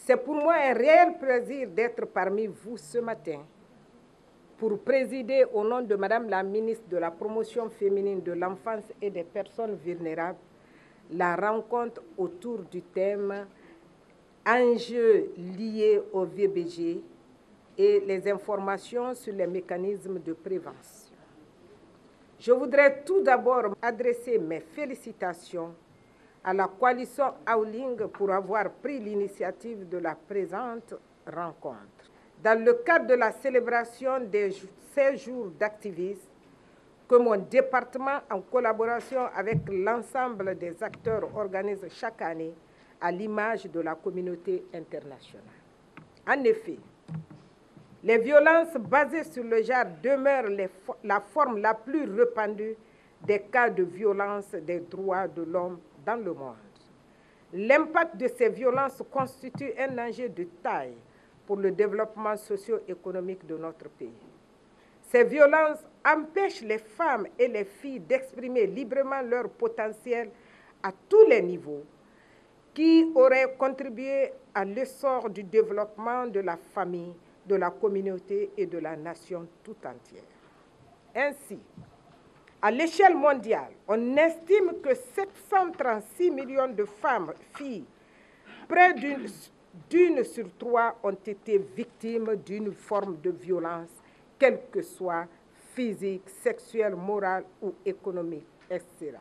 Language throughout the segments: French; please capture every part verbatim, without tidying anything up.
C'est pour moi un réel plaisir d'être parmi vous ce matin pour présider au nom de Madame la ministre de la Promotion féminine de l'enfance et des personnes vulnérables la rencontre autour du thème « Enjeux liés au V B G et les informations sur les mécanismes de prévention ». Je voudrais tout d'abord adresser mes félicitations à la coalition Aoling pour avoir pris l'initiative de la présente rencontre. Dans le cadre de la célébration des seize jours d'activisme que mon département, en collaboration avec l'ensemble des acteurs, organise chaque année à l'image de la communauté internationale. En effet, les violences basées sur le genre demeurent les, la forme la plus répandue des cas de violence des droits de l'homme dans le monde. L'impact de ces violences constitue un enjeu de taille pour le développement socio-économique de notre pays. Ces violences empêchent les femmes et les filles d'exprimer librement leur potentiel à tous les niveaux, qui auraient contribué à l'essor du développement de la famille, de la communauté et de la nation tout entière. Ainsi, à l'échelle mondiale, on estime que sept cent trente-six millions de femmes, filles, près d'une d'une sur trois ont été victimes d'une forme de violence, quelle que soit physique, sexuelle, morale ou économique, et cetera.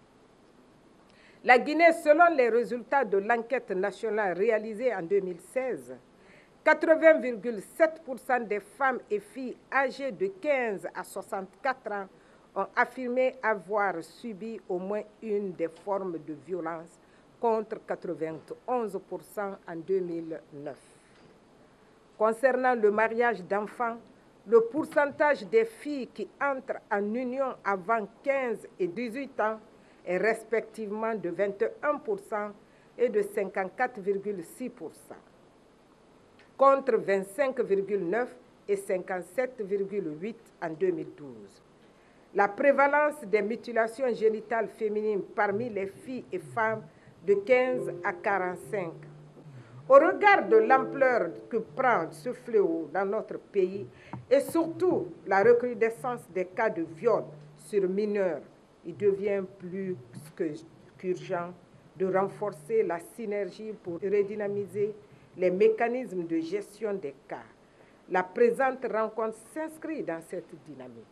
La Guinée, selon les résultats de l'enquête nationale réalisée en deux mille seize, quatre-vingts virgule sept pour cent des femmes et filles âgées de quinze à soixante-quatre ans ont affirmé avoir subi au moins une des formes de violence, contre quatre-vingt-onze pour cent en deux mille neuf. Concernant le mariage d'enfants, le pourcentage des filles qui entrent en union avant quinze et dix-huit ans est respectivement de vingt et un pour cent et de cinquante-quatre virgule six pour cent, contre vingt-cinq virgule neuf pour cent et cinquante-sept virgule huit pour cent en deux mille douze. La prévalence des mutilations génitales féminines parmi les filles et femmes de quinze à quarante-cinq ans. Au regard de l'ampleur que prend ce fléau dans notre pays et surtout la recrudescence des cas de viol sur mineurs, il devient plus qu'urgent de renforcer la synergie pour redynamiser les mécanismes de gestion des cas. La présente rencontre s'inscrit dans cette dynamique.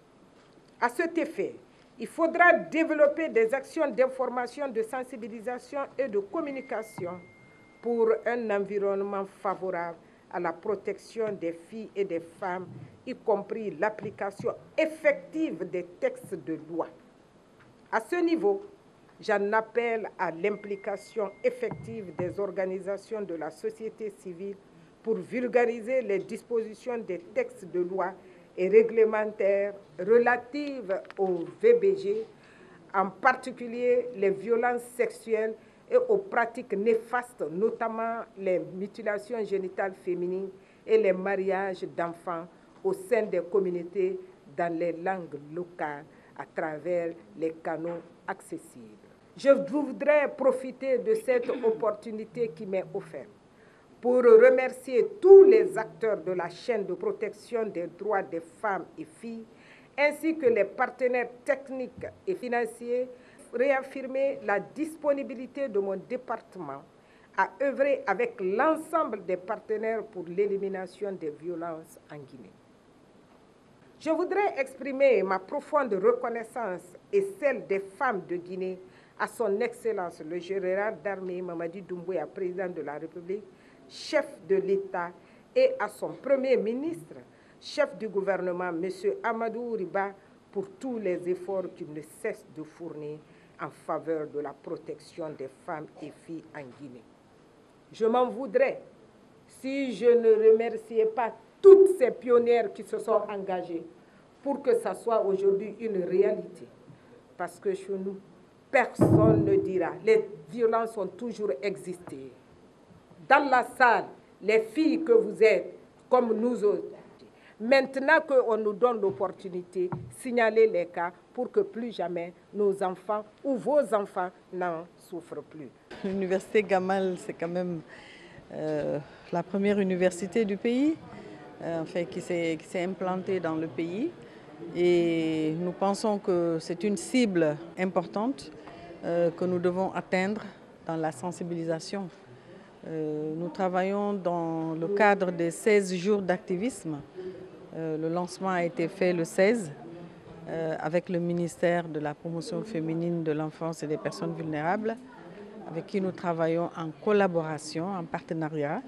À cet effet, il faudra développer des actions d'information, de sensibilisation et de communication pour un environnement favorable à la protection des filles et des femmes, y compris l'application effective des textes de loi. À ce niveau, j'en appelle à l'implication effective des organisations de la société civile pour vulgariser les dispositions des textes de loi et réglementaires relatives au V B G, en particulier les violences sexuelles et aux pratiques néfastes, notamment les mutilations génitales féminines et les mariages d'enfants au sein des communautés dans les langues locales à travers les canaux accessibles. Je voudrais profiter de cette opportunité qui m'est offerte pour remercier tous les acteurs de la chaîne de protection des droits des femmes et filles, ainsi que les partenaires techniques et financiers, réaffirmer la disponibilité de mon département à œuvrer avec l'ensemble des partenaires pour l'élimination des violences en Guinée. Je voudrais exprimer ma profonde reconnaissance et celle des femmes de Guinée à son Excellence le général d'armée Mamadi Doumbouya, président de la République, chef de l'État, et à son Premier ministre, chef du gouvernement, M. Amadou Riba, pour tous les efforts qu'il ne cesse de fournir en faveur de la protection des femmes et filles en Guinée. Je m'en voudrais si je ne remerciais pas toutes ces pionnières qui se sont engagées pour que ça soit aujourd'hui une réalité. Parce que chez nous, personne ne dira. Les violences ont toujours existé. Dans la salle, les filles que vous êtes, comme nous autres, maintenant qu'on nous donne l'opportunité, signalez les cas pour que plus jamais nos enfants ou vos enfants n'en souffrent plus. L'université Gamal, c'est quand même euh, la première université du pays, euh, enfin, qui s'est implantée dans le pays. Et nous pensons que c'est une cible importante euh, que nous devons atteindre dans la sensibilisation. Euh, nous travaillons dans le cadre des seize jours d'activisme. Euh, le lancement a été fait le seize euh, avec le ministère de la promotion féminine de l'enfance et des personnes vulnérables, avec qui nous travaillons en collaboration, en partenariat.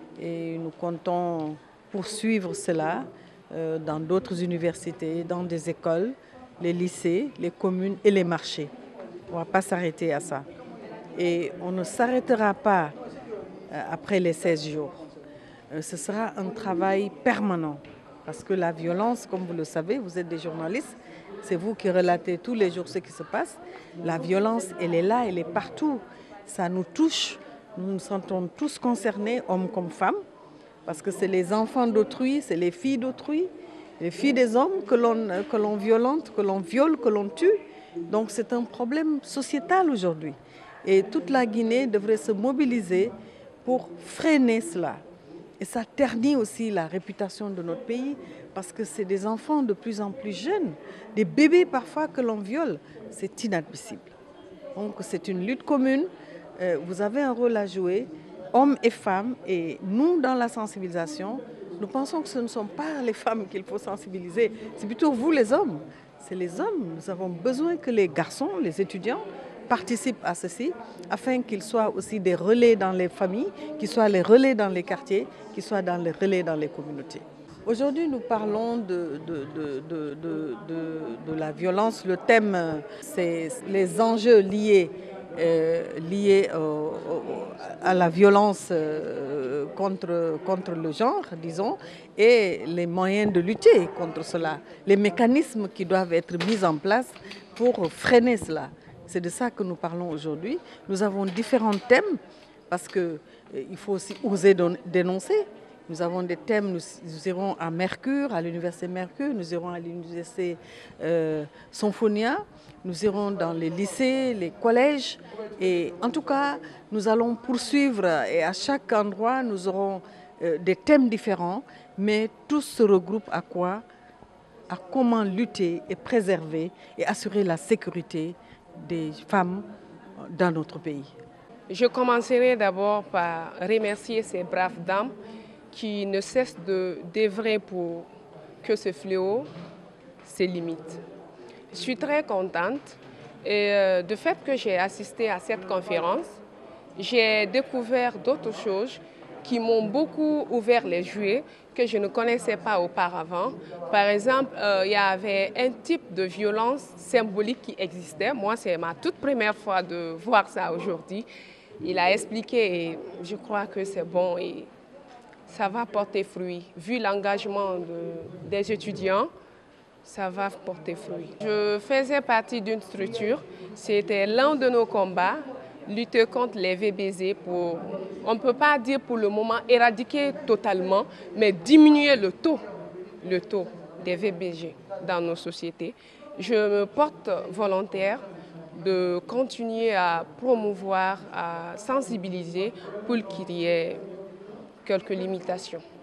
Et nous comptons poursuivre cela euh, dans d'autres universités, dans des écoles, les lycées, les communes et les marchés. On ne va pas s'arrêter à ça. Et on ne s'arrêtera pas euh, après les seize jours. Euh, ce sera un travail permanent. Parce que la violence, comme vous le savez, vous êtes des journalistes, c'est vous qui relatez tous les jours ce qui se passe. La violence, elle est là, elle est partout. Ça nous touche, nous nous sentons tous concernés, hommes comme femmes, parce que c'est les enfants d'autrui, c'est les filles d'autrui, les filles des hommes que l'on que l'on violente, que l'on viole, que l'on tue. Donc c'est un problème sociétal aujourd'hui. Et toute la Guinée devrait se mobiliser pour freiner cela. Et ça ternit aussi la réputation de notre pays parce que c'est des enfants de plus en plus jeunes, des bébés parfois que l'on viole. C'est inadmissible. Donc c'est une lutte commune. Euh, vous avez un rôle à jouer, hommes et femmes. Et nous, dans la sensibilisation, nous pensons que ce ne sont pas les femmes qu'il faut sensibiliser. C'est plutôt vous les hommes. C'est les hommes. Nous avons besoin que les garçons, les étudiants, participent à ceci afin qu'ils soient aussi des relais dans les familles, qu'ils soient les relais dans les quartiers, qu'ils soient dans les relais dans les communautés. Aujourd'hui, nous parlons de, de, de, de, de, de, de la violence. Le thème, c'est les enjeux liés, euh, liés au, au, à la violence euh, contre, contre le genre, disons, et les moyens de lutter contre cela, les mécanismes qui doivent être mis en place pour freiner cela. C'est de ça que nous parlons aujourd'hui. Nous avons différents thèmes parce qu'il euh, faut aussi oser dénoncer. Nous avons des thèmes, nous, nous irons à Mercure, à l'université Mercure, nous irons à l'université euh, Symphonia, nous irons dans les lycées, les collèges. Et en tout cas, nous allons poursuivre et à chaque endroit, nous aurons euh, des thèmes différents, mais tous se regroupent à quoi? À comment lutter et préserver et assurer la sécurité des femmes dans notre pays. Je commencerai d'abord par remercier ces braves dames qui ne cessent d'œuvrer pour que ce fléau se limite. Je suis très contente et euh, du fait que j'ai assisté à cette conférence, j'ai découvert d'autres choses qui m'ont beaucoup ouvert les yeux que je ne connaissais pas auparavant. Par exemple, euh, il y avait un type de violence symbolique qui existait. Moi, c'est ma toute première fois de voir ça aujourd'hui. Il a expliqué et je crois que c'est bon et ça va porter fruit. Vu l'engagement de, des étudiants, ça va porter fruit. Je faisais partie d'une structure, c'était l'un de nos combats, lutter contre les V B Z pour, on ne peut pas dire pour le moment éradiquer totalement, mais diminuer le taux, le taux des V B G dans nos sociétés. Je me porte volontaire de continuer à promouvoir, à sensibiliser pour qu'il y ait quelques limitations.